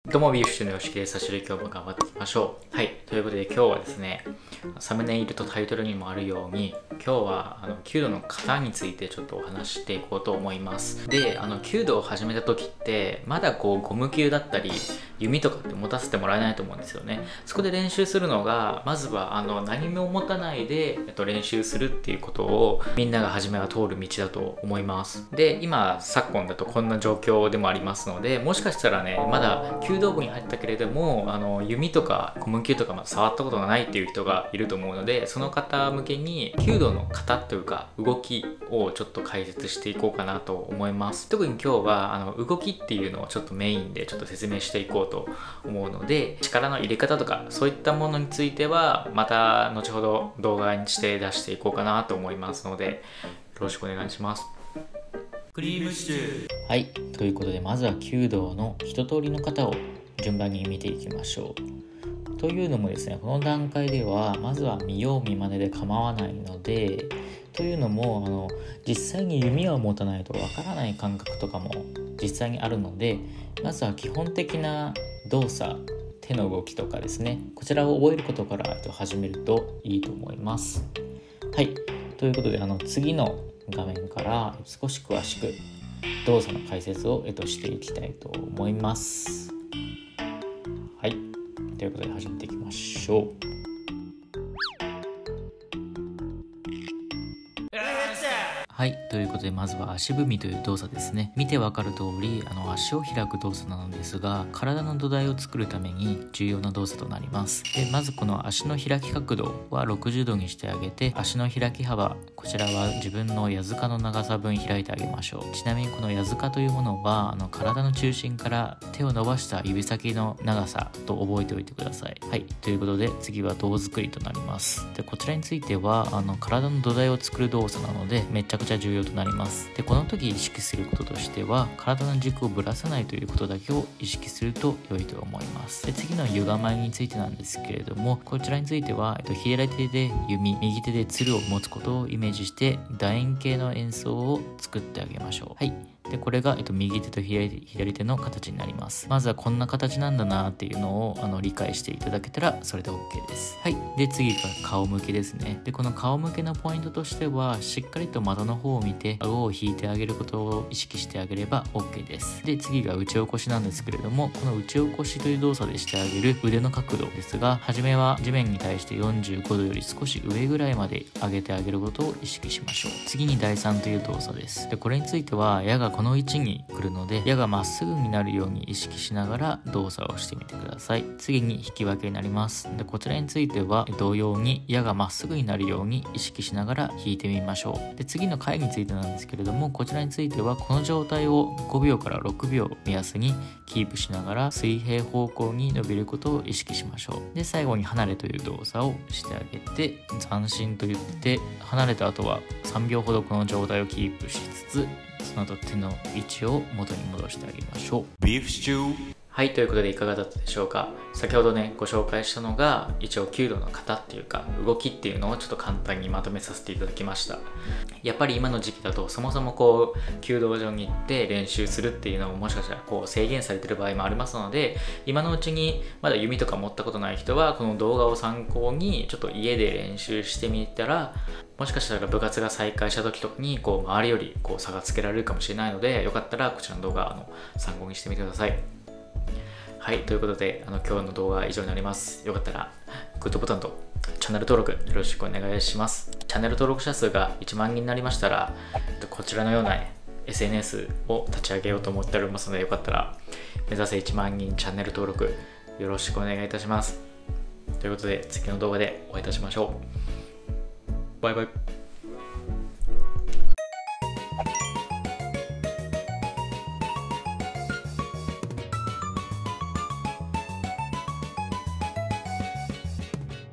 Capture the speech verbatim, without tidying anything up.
どうも、ビーフシチューのよしきです。差し入れ今日も頑張っていきましょう。はい。ということで今日はですね、サムネイルとタイトルにもあるように、今日はあの弓道の型についてちょっとお話ししていこうと思います。で、あの弓道を始めた時って、まだこうゴム弓だったり、弓とかって持たせてもらえないと思うんですよね。そこで練習するのが、まずはあの何も持たないで、えっと、練習するっていうことをみんなが初めは通る道だと思います。で、今、昨今だとこんな状況でもありますので、もしかしたらね、まだ弓道部に入ったけれども、あの弓とかゴム弓とかまだ触ったことがないっていう人がいると思うので、その方向けに弓道の型というか動きをちょっと解説していこうかなと思います。特に今日はあの動きっていうのをちょっとメインでちょっと説明していこうと思うので、力の入れ方とかそういったものについてはまた後ほど動画にして出していこうかなと思いますので、よろしくお願いします。 クリームシチュー。 はい、ということでまずは弓道の一通りの型を順番に見ていきましょう。というのもですね、この段階ではまずは見よう見まねで構わないので、というのもあの実際に弓を持たないとわからない感覚とかも実際にあるので、まずは基本的な動作、手の動きとかですね、こちらを覚えることから始めるといいと思います。はい、ということであの次の画面から少し詳しく動作の解説を、えっと、していきたいと思います。はい、ということで始めていきましょう。はい、ということでまずは足踏みという動作ですね。見てわかる通りあの足を開く動作なのですが、体の土台を作るために重要な動作となります。でまずこの足の開き角度はろくじゅうどにしてあげて、足の開き幅、こちらは自分の矢塚の長さ分開いてあげましょう。ちなみにこの矢塚というものはあの体の中心から手を伸ばした指先の長さと覚えておいてください。はい、ということで次は胴作りとなります。でこちらについてはあの体の土台を作る動作なのでめちゃくちゃ重要となります。でこの時意識することとしては、体の軸をぶらさないということだけを意識すると良いと思います。で次の湯構えについてなんですけれども、こちらについては、えっと、左手で弓、右手で鶴を持つことをイメージして楕円形の演奏を作ってあげましょう。はい、でこれが、えっと、右手と左、左手の形になります。まずはこんな形なんだなっていうのをあの理解していただけたらそれで OK です。はい、で次が顔向けですね。でこの顔向けのポイントとしては、しっかりと的の方を見て顎を引いてあげることを意識してあげれば OK です。で次が打ち起こしなんですけれども、この打ち起こしという動作でしてあげる腕の角度ですが、初めは地面に対してよんじゅうごどより少し上ぐらいまで上げてあげることを意識しましょう。次にだいさんという動作です。でこれについては矢がこの位置に来るので、矢がまっすぐになるように意識しながら動作をしてみてください。次に引き分けになります。でこちらについては同様に矢がまっすぐになるように意識しながら引いてみましょう。で次の回についてなんですけれども、こちらについてはこの状態をごびょうからろくびょう目安にキープしながら水平方向に伸びることを意識しましょう。で最後に離れという動作をしてあげて、斬新と言って離れた後はさんびょうほどこの状態をキープしつつ、その後手の位置を元に戻してあげましょう。 ビーフシチュー。 はい、ということでいかがだったでしょうか。先ほどねご紹介したのが一応弓道の型っていうか動きっていうのをちょっと簡単にまとめさせていただきました。やっぱり今の時期だとそもそもこう弓道場に行って練習するっていうのももしかしたらこう制限されてる場合もありますので、今のうちにまだ弓とか持ったことない人はこの動画を参考にちょっと家で練習してみたら、もしかしたら部活が再開した時とかにこう周りよりこう差がつけられるかもしれないので、よかったらこちらの動画あの参考にしてみてください。はい、ということであの今日の動画は以上になります。よかったらグッドボタンとチャンネル登録よろしくお願いします。チャンネル登録者数がいちまんにんになりましたら、こちらのような エスエヌエス を立ち上げようと思っておりますので、よかったら目指せいちまんにんチャンネル登録よろしくお願いいたします。ということで次の動画でお会いいたしましょう。バイバイ。